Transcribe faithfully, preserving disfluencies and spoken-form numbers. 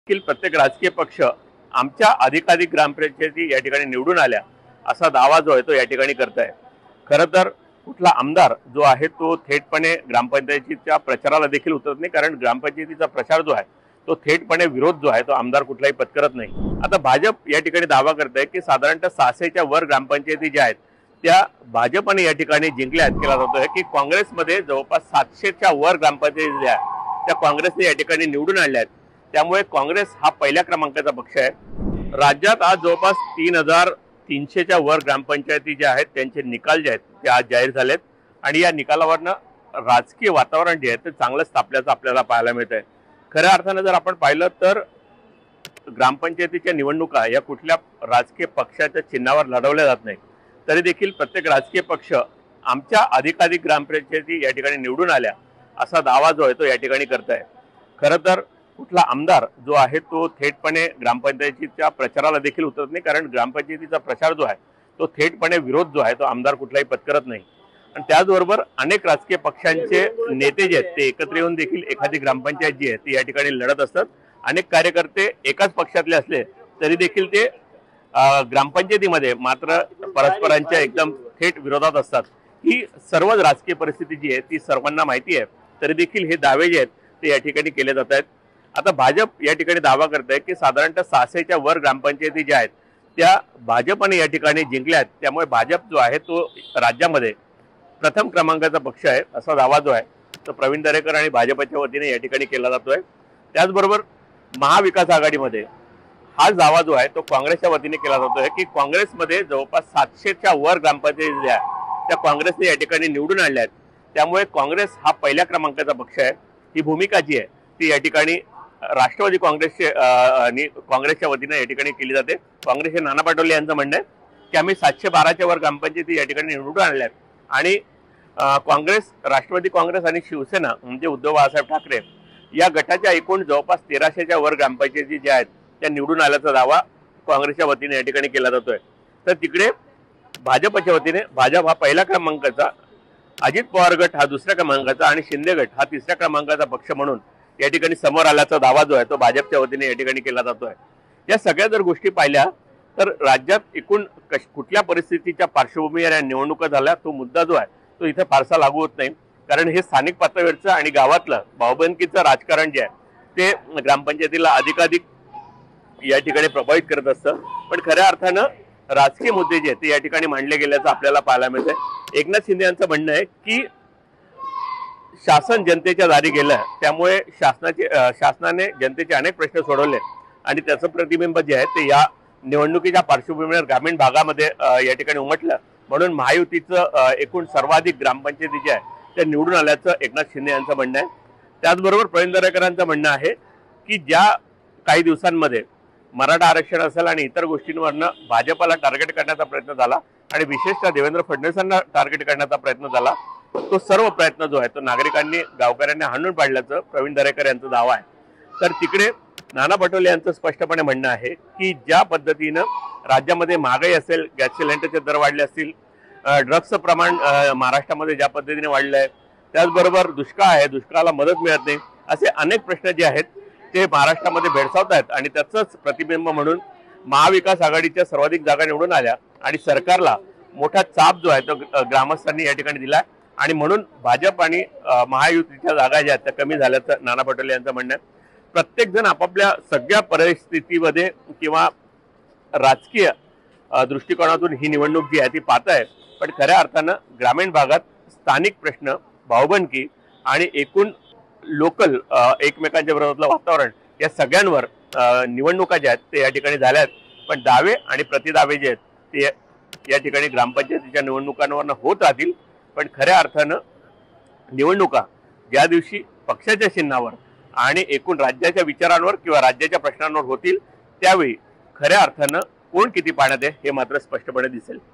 देखील प्रत्येक राजकीय पक्ष आमच्या अधिकाधिक ग्रामपंचायती या ठिकाणी निवडून आल्या असा दावा जो आहे तो या ठिकाणी करत आहे। खरं तर कुठला आमदार जो आहे तो थेटपणे ग्रामपंचायतीच्या प्रचाराला देखील उतरत नाही, कारण ग्रामपंचायतीचा प्रचार जो आहे तो थेटपणे विरोध जो आहे तो आमदार कुठलाही पत्करत नाही। आता भाजप या ठिकाणी दावा करत आहे की साधारणतः सहाशेच्या वर ग्रामपंचायती ज्या आहेत त्या भाजपने या ठिकाणी जिंकल्या आहेत। केला जातोय की काँग्रेसमध्ये जवळपास सातशेच्या वर ग्रामपंचायती ज्या आहेत त्या काँग्रेसने या ठिकाणी निवडून आणल्या आहेत। त्यामुळे काँग्रेस हा पहिल्या क्रमांकाचा पक्ष आहे। राज्यात आज जवळपास तीन हजार तीनशेच्या वर ग्रामपंचायती ज्या आहेत त्यांचे निकाल जे आहेत ते आज जाहीर झालेत आणि या निकालावरनं राजकीय वातावरण जे आहे ते चांगलंच तापल्याचं आपल्याला पाहायला मिळत आहे। खऱ्या अर्थानं जर आपण पाहिलं तर ग्रामपंचायतीच्या निवडणुका या कुठल्या राजकीय पक्षाच्या चिन्हावर लढवल्या जात नाही, तरी देखील प्रत्येक राजकीय पक्ष आमच्या अधिकाधिक ग्रामपंचायती या ठिकाणी निवडून आल्या असा दावा जो आहे तो या ठिकाणी करत आहे। खरं तर कुठला आमदार जो आहे तो थेटपणे ग्रामपंचायतीच्या प्रचाराला देखील उतरत नाही, कारण ग्रामपंचायतीचा प्रचार जो आहे तो थेटपणे विरोध जो आहे तो आमदार कुठलाही पत्करत नाही। आणि त्याचबरोबर अनेक राजकीय पक्षांचे नेते जे आहेत ते एकत्र येऊन देखील एखादी ग्रामपंचायत जी आहे ती या ठिकाणी लढत असतात। अनेक कार्यकर्ते एकाच पक्षातले असले तरी देखील ते ग्रामपंचायतीमध्ये मात्र परस्परांच्या एकदम थेट विरोधात असतात। ही सर्वच राजकीय परिस्थिती जी आहे ती सर्वांना माहिती आहे, तरी देखील हे दावे जे आहेत ते या ठिकाणी केले जात आहेत। आता भाजप या ठिकाणी दावा करत आहे की साधारणतः सहाशेच्या वर ग्रामपंचायती ज्या आहेत त्या भाजपने या ठिकाणी जिंकल्या आहेत। त्यामुळे भाजप जो आहे तो राज्यामध्ये प्रथम क्रमांकाचा पक्ष आहे असा दावा जो आहे तो प्रवीण दरेकर आणि भाजपच्या वतीने या ठिकाणी केला जातोय। त्याचबरोबर महाविकास आघाडीमध्ये हा दावा जो आहे तो काँग्रेसच्या वतीने केला जातोय की काँग्रेसमध्ये जवळपास सातशेच्या वर ग्रामपंचायती ज्या आहेत त्या काँग्रेसने या ठिकाणी निवडून आणल्या आहेत। त्यामुळे काँग्रेस हा पहिल्या क्रमांकाचा पक्ष आहे। ही भूमिका जी आहे ती या ठिकाणी राष्ट्रवादी काँग्रेसचे काँग्रेसच्या वतीने या ठिकाणी केली जाते। काँग्रेसचे नाना पटोले यांचं म्हणणं आहे की आम्ही सातशे बाराच्या वर ग्रामपंचायती या ठिकाणी निवडून आणल्या आहेत आणि काँग्रेस, राष्ट्रवादी काँग्रेस आणि शिवसेना म्हणजे उद्धव बाळासाहेब ठाकरे या गटाच्या एकूण जवळपास तेराशेच्या वर ग्रामपंचायती ज्या आहेत त्या निवडून आल्याचा दावा काँग्रेसच्या वतीने या ठिकाणी केला जातोय। तर तिकडे भाजपच्या वतीने भाजप हा पहिल्या क्रमांकाचा, अजित पवार गट हा दुसऱ्या क्रमांकाचा आणि शिंदे गट हा तिसऱ्या क्रमांकाचा पक्ष म्हणून या ठिकाणी समोर आल्याचा दावा जो आहे तो भाजपच्या वतीने या ठिकाणी केला जातोय। या सगळ्या जर गोष्टी पाहिल्या तर राज्यात एकूण कुठल्या परिस्थितीच्या पार्श्वभूमीवर या निवडणुका झाल्या तो मुद्दा जो आहे तो इथे फारसा लागू होत नाही, कारण हे स्थानिक पातळीवरचं आणि गावातलं भाऊबंदकीचं राजकारण जे आहे ते ग्रामपंचायतीला अधिकाधिक या ठिकाणी प्रभावित करत असतं। पण खऱ्या अर्थानं राजकीय मुद्दे जे आहेत ते या ठिकाणी मांडले गेल्याचं आपल्याला पाहायला मिळतंय। एकनाथ शिंदे यांचं म्हणणं आहे की शासन जनतेच्या दारी गेलं, त्यामुळे शासनाचे शासनाने जनतेचे अनेक प्रश्न सोडवले आणि त्याचं प्रतिबिंब जे आहे ते या निवडणुकीच्या पार्श्वभूमीवर ग्रामीण भागामध्ये या ठिकाणी उमटलं, म्हणून महायुतीचं एकूण सर्वाधिक ग्रामपंचायती जे आहे त्या निवडून आल्याचं एकनाथ शिंदे यांचं म्हणणं आहे। त्याचबरोबर प्रवीण दरेकरांचं म्हणणं आहे की ज्या काही दिवसांमध्ये मराठा आरक्षण असेल आणि इतर गोष्टींवरनं भाजपला टार्गेट करण्याचा प्रयत्न झाला आणि विशेषतः देवेंद्र फडणवीसांना टार्गेट करण्याचा प्रयत्न झाला, तो सर्व प्रयत्न जो आहे तो नागरिकांनी, गावकऱ्यांनी हाणून पाडल्याचं प्रवीण दरेकर यांचा दावा आहे। तर तिकडे नाना पटोले यांचं स्पष्टपणे म्हणणं आहे की ज्या पद्धतीनं राज्यामध्ये महागाई असेल, गॅस सिलेंडरचे दर वाढले असतील, ड्रग्सचं प्रमाण महाराष्ट्रामध्ये ज्या पद्धतीने वाढलं आहे, त्याचबरोबर दुष्काळ आहे, दुष्काळाला मदत मिळत नाही, असे अनेक प्रश्न जे आहेत ते महाराष्ट्रामध्ये भेडसावत आहेत आणि त्याचंच प्रतिबिंब म्हणून महाविकास आघाडीच्या सर्वाधिक जागा निवडून आल्या आणि सरकारला मोठा चाप जो आहे तो ग्रामस्थांनी या ठिकाणी दिला आणि म्हणून भाजप आणि महायुतीच्या जागा ज्या आहेत त्या कमी झाल्याचं नाना पटोले यांचं म्हणणं आहे। प्रत्येक जण आपापल्या सगळ्या परिस्थितीमध्ये किंवा राजकीय दृष्टिकोनातून ही निवडणूक जी आहे ती पाहत आहे, पण खऱ्या अर्थानं ग्रामीण भागात स्थानिक प्रश्न, भाऊबंदकी आणि एकूण लोकल एकमेकांच्या विरोधातलं वातावरण या सगळ्यांवर निवडणुका ज्या आहेत ते या ठिकाणी झाल्या आहेत। पण दावे आणि प्रतिदावे जे आहेत ते या ठिकाणी ग्रामपंचायतीच्या निवडणुकांवर होत राहतील, पण खऱ्या अर्थानं निवडणुका ज्या दिवशी पक्षाच्या चिन्हावर आणि एकूण राज्याच्या विचारांवर किंवा राज्याच्या प्रश्नांवर होतील त्यावेळी खऱ्या अर्थानं कोण किती पाण्यात आहे हे मात्र स्पष्टपणे दिसेल।